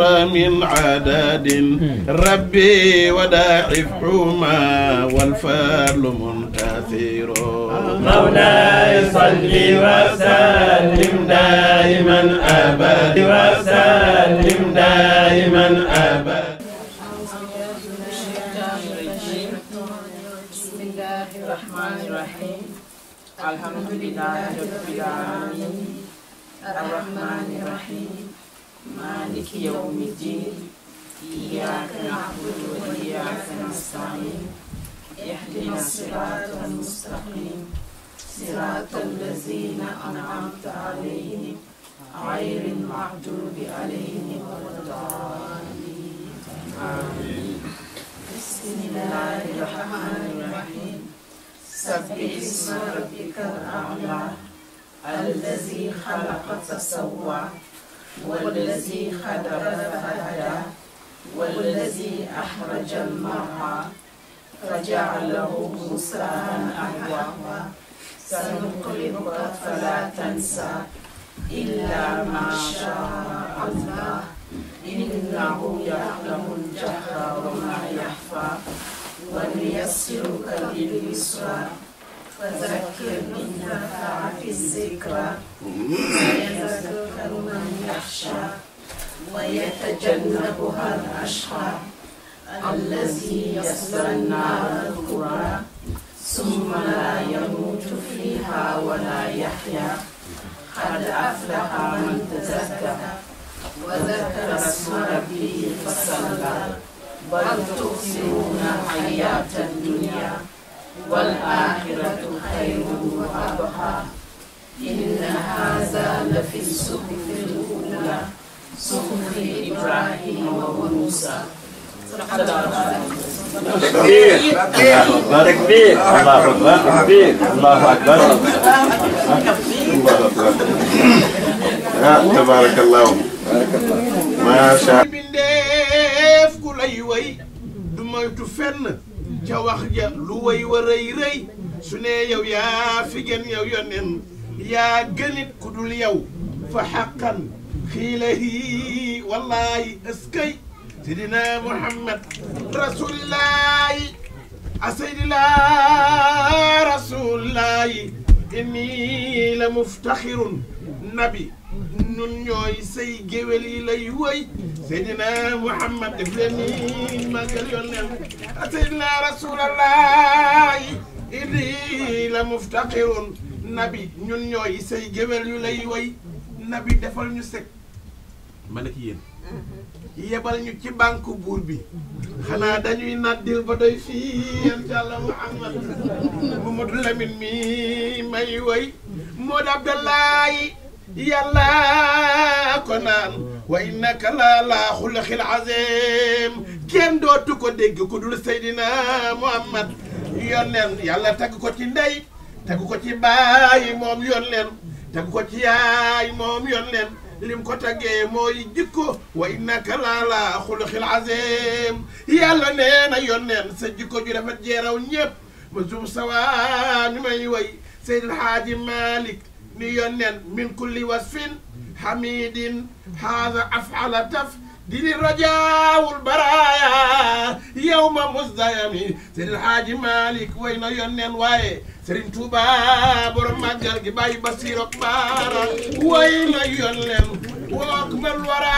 من عدد ربي وداعفهما والفضل منتثر مولاي صل وسلم دائما أبدا وسلم دائما أبدا. بسم الله الرحمن الرحيم الحمد لله رب العالمين الرحمن الرحيم مالك يوم الدين إياك نعبد وإياك نستعين اهدنا الصراط المستقيم صراط الذين أنعمت عليهم غير المغضوب عليهم ولا الضالين آمين. بسم الله الرحمن الرحيم سبح اسم ربك الأعلى الذي خلق فسوى والذي قدر فهدى والذي أخرج المرعى فجعله غثاء أحوى سنقرئك فلا تنسى إلا ما شاء الله إنه يعلم الجهر وما يخفى ونيسرك لليسرى فذكر إن نفعت الذكرى سيذكر من يخشى ويتجنبها الأشقى الذي يصلى النار الكبرى ثم لا يموت فيها ولا يحيا قد أفلح من تزكى وذكر اسم ربه فصلى بل تؤثرون الحياة الدنيا والآخرة خير وأبقى إن هذا لفي الصحف الأولى صحف إبراهيم وموسى. تكبير تكبير الله أكبر تكبير الله أكبر تبارك الله ما شاء bindeef ku lay way du moytu fenn ca wax ja lu way wa rëy rëy su ne yow yaa fi gën yow yonen yaa gënit ku dul yow fa xaqan xiilahi wallahi ëskay sidina Muhammad rasulillahi asayidila rasulillahi inni la muftaxirun nabi nun ñooy say géwél yi lay woy Seydina Muhammad def leen ni màggal yónneen Seydina Rasulallahi inni la muftaqirun nabi ñun ñooy say géwél yu lay woy nabi defal ñu sek ma ne ki yéen yebal ñu ci banque buur bi xanaa dañuy naddil ba doy fii yonent Yàlla Muhammad Mamadou Lamine mi may woy Modou Abdallahi yàlla ko naan wa innaka la xuluqil azim kenn dootu ko dégg ku dul Seydina Muhammad yónneen yàlla tagg ko ci ndey tagg ko ci baay moom yónneen tagg ko ci yaay moom yónneen lim ko taggee mooy jikko wa innaka la xuluqil azim yàlla nee na yónneen sa jikko ju rafet jeeraw ñépp ma sum sawa ñu may way Seydil Haaji Malik ni yónneen min kulli wasfin hamidin haada afala taf dini rajaawul baraaya yawma musdayami Seydil Haaji Malik way na yónneen waaye Serigne Touba borom màggal gi bàyyi Basiir ak Baara way na yónneen wook mal wara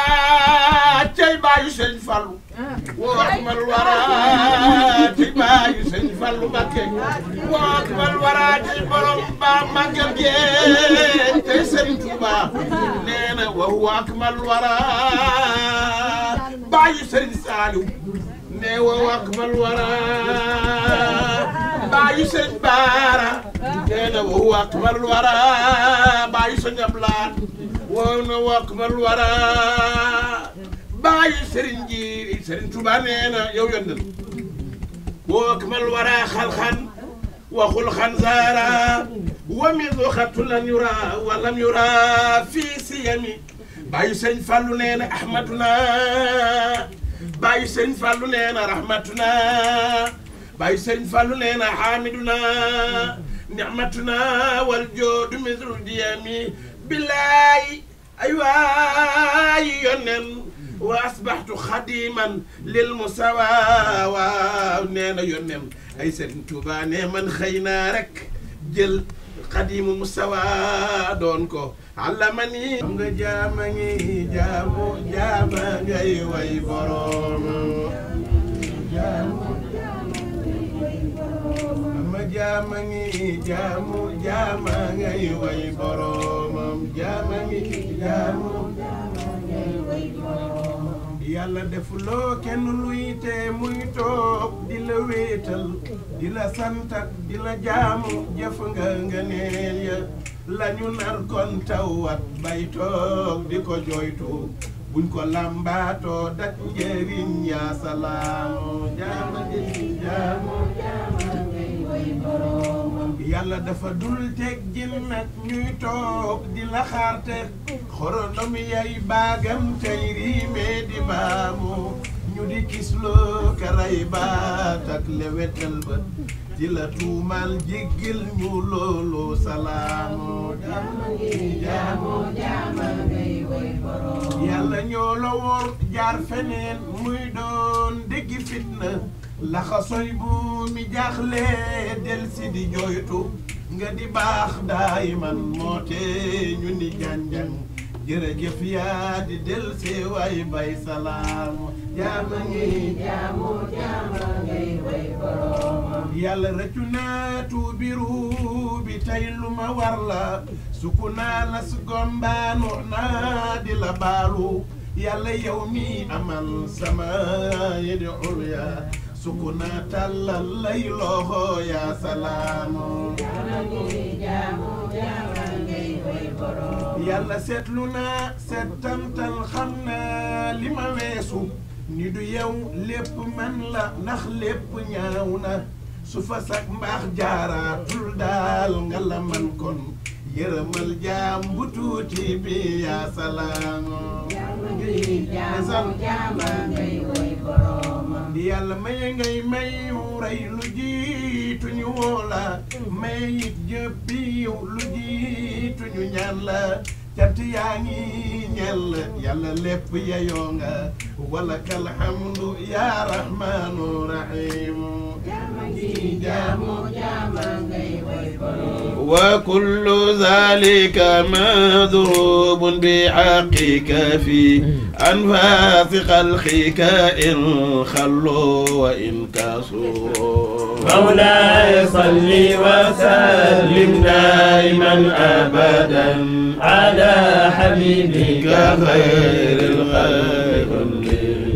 cay bàyyi Sëñ Fallu wook mal wara cay bàyyi Sëñ Fallu Mbakke wook mal wara cay borom ba màggal gi tey Serigne Touba nee na wa huwa akmal wara bàyyi Serigne Saliou nee wa huwa akmal wara bàyyi Serigne Bara nee na wa huwa akmal wara bàyyi Serigne Ablaat wa huwa akmal wara bàyyi Serigne Jiiri Serigne Touba nee na yow yónneen wa akmal wara xalxan wa xulxan zaara wa midxatu lan yura wa lam yura fii siyami bàyyi Serigne Fallou nee na ahmaduna bàyyi Serigne Fallou nee na rahmatuna bàyyi Serigne Fallou nee na hamiduna ni'matuna wal joodu misru diyami billaay ay waay yónneen وأصبحت خديما للمساوى ونينا يونم أي سيرن توبا من خينا رك جل قديم المساوى دونكو علمني جامني جامو جامني وي بروم جامني جامو جامني وي بروم جامني جامو yàlla defuloo kenn luy te muy toog di la wéetal di la sant ak di la jaamu jëf nga ngëneel ya lañu nar kon tawat bay toog di ko jooytu buñ ko lambaatoo dak njëriñ yaa salaamu jaama jaamu yàlla dafa dul teg jin nag ñuy toog di la xaarte xoronom yay baagam tey riime di baamu ñu di kisloo karay baat ak lewetal ba di la tuumal jéggil ñu loolu salaamu jaamu yàlla ñoo la wor jaar feneen muy doon déggi fitna laxasoy bu mi jaaxle del si di jooytu nga di baax daay man moo te ñu ni janjang jërëjëf yaa di del see way bay salaam jaama ngi jaamu jaama ngay way borom yàlla rëccu naa tuubiru bi tey lu ma war la suku naa la su gombaanu naa di la baalu yàlla yow mi amal sama yedi ulya sukuna tallal lay loxo ya salaamu yàlla seetlu naa seetantal xam naa li ma weesu ni du yow lépp man la ndax lépp ñaaw na su fa sak mbaax jaaraatul daal nga la man kon yërëmal jaam bu tuuti bi ya salaamu yàlla maye ngay mayu rey lu jiitu ñu woo la maye it jëppi yow lu jiitu ñu ñaan la cant yaa ngi ñel yàlla lépp yeyoo nga wala kal hamdu ya rahmanu rahim وكل ذلك مذروب بحقك في أنفاس خلقك إن خلوا وإن كسروا مولاي صل وسلم دائما أبدا على حبيبك خير الخلق